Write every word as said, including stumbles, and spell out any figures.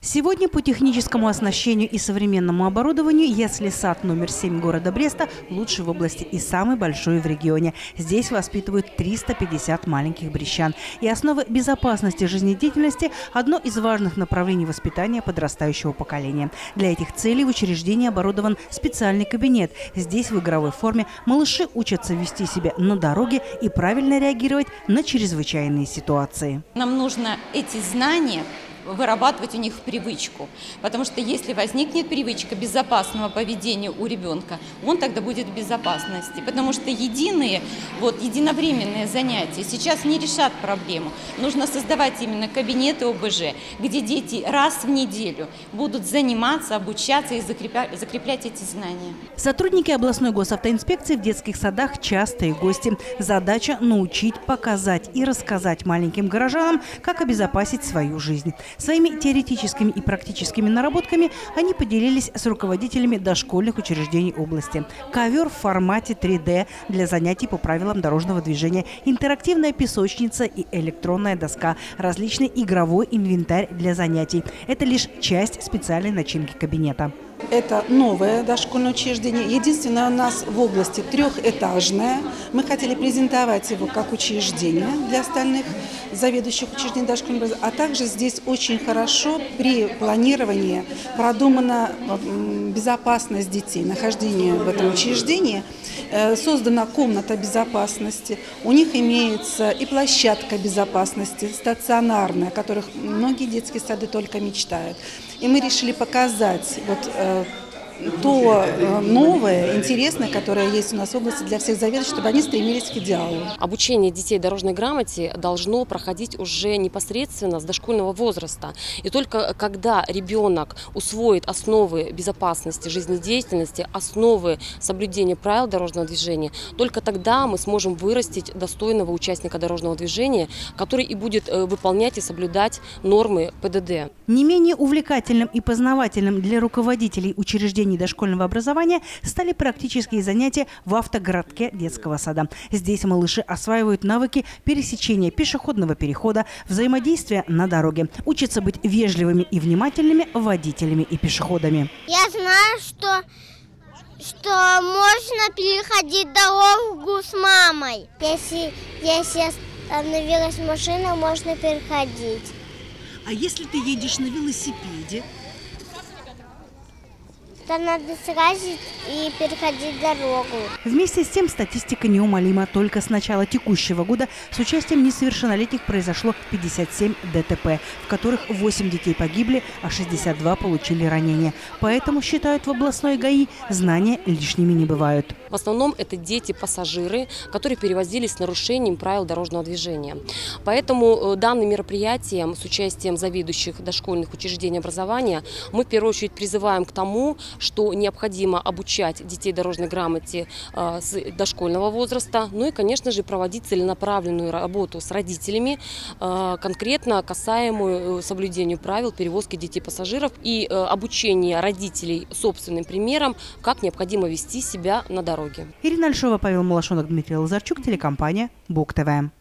Сегодня по техническому оснащению и современному оборудованию ясли-сад номер семь города Бреста лучший в области и самый большой в регионе. Здесь воспитывают триста пятьдесят маленьких брестян. И основа безопасности жизнедеятельности – одно из важных направлений воспитания подрастающего поколения. Для этих целей в учреждении оборудован специальный кабинет. Здесь в игровой форме малыши учатся вести себя на дороге и правильно реагировать на чрезвычайные ситуации. Нам нужно эти знания вырабатывать у них в привычку. Потому что если возникнет привычка безопасного поведения у ребенка, он тогда будет в безопасности. Потому что единые, вот, единовременные занятия сейчас не решат проблему. Нужно создавать именно кабинеты О Бэ Жэ, где дети раз в неделю будут заниматься, обучаться и закреплять, закреплять эти знания. Сотрудники областной госавтоинспекции в детских садах частые гости. Задача – научить, показать и рассказать маленьким горожанам, как обезопасить свою жизнь. Своими теоретическими и практическими наработками они поделились с руководителями дошкольных учреждений области. Ковер в формате три дэ для занятий по правилам дорожного движения, интерактивная песочница и электронная доска, различный игровой инвентарь для занятий. Это лишь часть специальной начинки кабинета. Это новое дошкольное учреждение. Единственное, у нас в области трехэтажное. Мы хотели презентовать его как учреждение для остальных заведующих учреждений дошкольного образования. А также здесь очень хорошо при планировании продумана безопасность детей, нахождение в этом учреждении. Создана комната безопасности. У них имеется и площадка безопасности стационарная, о которых многие детские сады только мечтают. И мы решили показать вот э, то э, новое, интересное, которое есть у нас в области для всех заведующих, чтобы они стремились к идеалу. Обучение детей дорожной грамоте должно проходить уже непосредственно с дошкольного возраста. И только когда ребенок усвоит основы безопасности жизнедеятельности, основы соблюдения правил дорожного движения, только тогда мы сможем вырастить достойного участника дорожного движения, который и будет выполнять и соблюдать нормы Пэ Дэ Дэ. Не менее увлекательным и познавательным для руководителей учреждений дошкольного образования стали практические занятия в автогородке детского сада. Здесь малыши осваивают навыки пересечения пешеходного перехода, взаимодействия на дороге, учатся быть вежливыми и внимательными водителями и пешеходами. Я знаю, что, что можно переходить дорогу с мамой. Если, если остановилась машина, можно переходить. А если ты едешь на велосипеде? То надо сразу и переходить дорогу. Вместе с тем статистика неумолима. Только с начала текущего года с участием несовершеннолетних произошло пятьдесят семь дэ тэ пэ, в которых восемь детей погибли, а шестьдесят два получили ранения. Поэтому, считают в областной гэ и, знания лишними не бывают. В основном это дети-пассажиры, которые перевозились с нарушением правил дорожного движения. Поэтому данным мероприятием с участием заведующих дошкольных учреждений образования мы в первую очередь призываем к тому, что необходимо обучать детей дорожной грамоте э, с дошкольного возраста, ну и, конечно же, проводить целенаправленную работу с родителями, э, конкретно касаемую соблюдению правил перевозки детей-пассажиров и э, обучения родителей собственным примером, как необходимо вести себя на дороге. Ирина Альшова, Павел Малашонок, Дмитрий Лазарчук, телекомпания БУК ТВ.